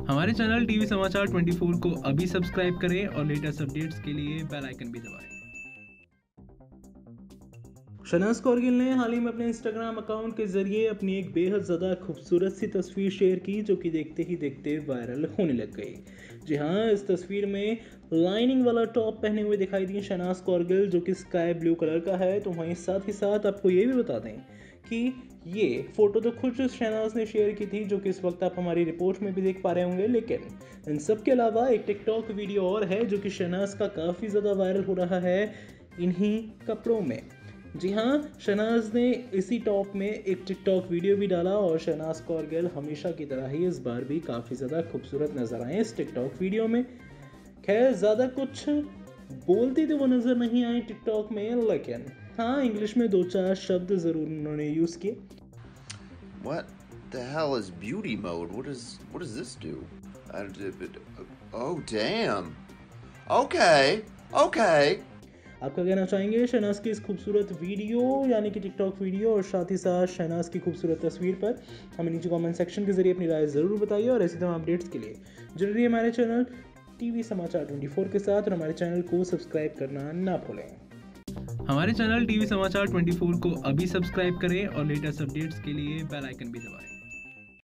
हमारे channel TV समाचार 24 को अभी सब्सक्राइब करें और लेटेस्ट अपडेट्स के लिए बेल आइकन भी दबाएं। शहनाज कौरगिल ने हाल ही में अपने इंस्टाग्राम अकाउंट के जरिए अपनी एक बेहद ज़्यादा खूबसूरत सी तस्वीर शेयर की, जो कि देखते ही देखते वायरल होने लग गई। जी हाँ, इस तस्वीर में लाइनिंग वाला टॉप पहने हुए दिखाई दी शहनाज कौरगिल, जो कि स्काई ब्लू कलर का है। तो वहीं साथ ही साथ आपको ये भी बता दें कि ये फोटो तो खुद शहनाज ने शेयर की थी, जो कि इस वक्त आप हमारी रिपोर्ट में भी देख पा रहे होंगे। लेकिन इन सब के अलावा एक टिकटॉक वीडियो और है, जो कि शहनाज का काफ़ी ज़्यादा वायरल हो रहा है इन्हीं कपड़ों में। जी हाँ, शहनाज ने इसी टॉप में एक टिकटॉक वीडियो भी डाला और शहनाज कौरगिल हमेशा की तरह ही इस बार भी काफ़ी ज़्यादा खूबसूरत नजर आए इस टिकटॉक वीडियो में। खैर, ज़्यादा कुछ बोलती तो वो नज़र नहीं आई टिकटॉक में, लेकिन हाँ, इंग्लिश में 2-4 शब्द ज़रूर उन्होंने यूज़ किए। What the hell is beauty mode? What does this do? Oh damn. Okay. आप क्या कहना चाहेंगे शहनाज की इस खूबसूरत वीडियो यानी कि टिकटॉक वीडियो और साथ ही साथ शहनाज की खूबसूरत तस्वीर पर? हमें नीचे कमेंट सेक्शन के जरिए अपनी राय ज़रूर बताइए और ऐसी तमाम अपडेट्स के लिए जुड़ रहिए हमारे चैनल टीवी समाचार 24 के साथ और हमारे चैनल को सब्सक्राइब करना ना भूलें। हमारे चैनल टीवी समाचार 24 को अभी सब्सक्राइब करें और लेटेस्ट अपडेट्स के लिए बेल आइकन भी दबाएं।